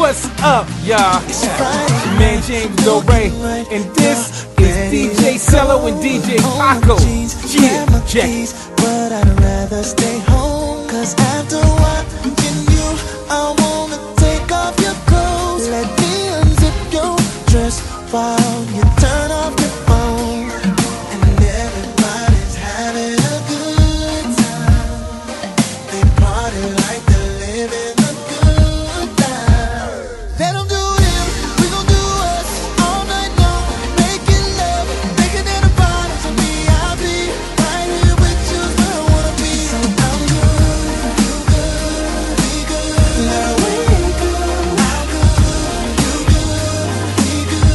What's up, y'all? It's your man James Dore, and this is DJ Cello and DJ Paco. Yeah, check. But I'd rather stay home, 'cause after watching you, I wanna take off your clothes. Let me unzip your dress while you turn off your phone. And everybody's having a good time. They party like they're living a good life. Let them do them, we gon' do us all night long. Making love, making it a party. So VIP, right here with you is where I wanna be. So I'm good, you good, we good. Now we good, I'm good, you good, we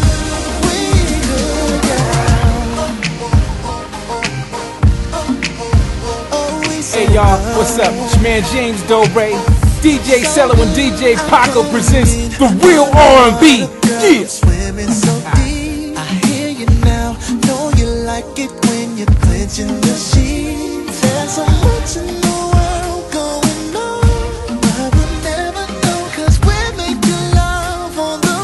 good, yeah. Oh, we so Hey y'all, what's up? It's your man James Dore. DJ Cello and DJ Paco presents the real R&B. Yeah. Swimming so deep, I hear you now. Know you like it when you're clenching the sheets. There's so much in the world going on, but we'll never know, 'cause we're making love on the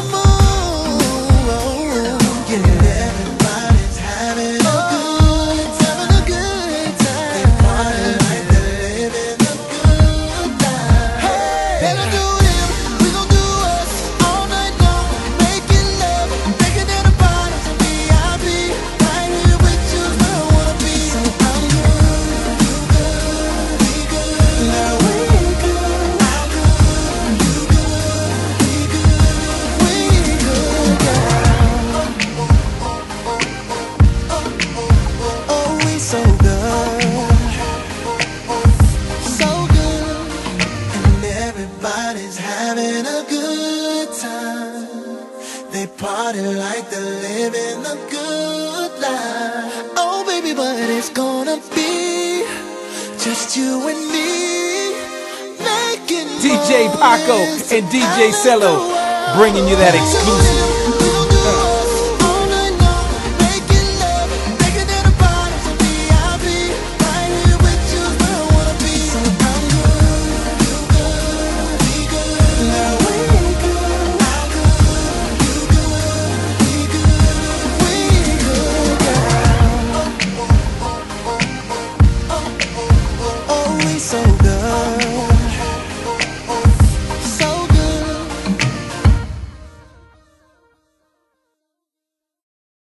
moon. Yeah, everybody's having a good time. They party like they're living a good life. Let them do them, we gon' do us all night long. Making love, making it a party. So VIP, right here with you is where I wanna be. So I'm good, you good, we good. Now we good, I'm good, you good, we good, yeah. Oh, we so good, so good. And everybody's having a good time. They party like they're living a good life. Oh baby, but it's gonna be just you and me, making DJ Paco moments and DJ out of Cello the world. bringing you that exclusive.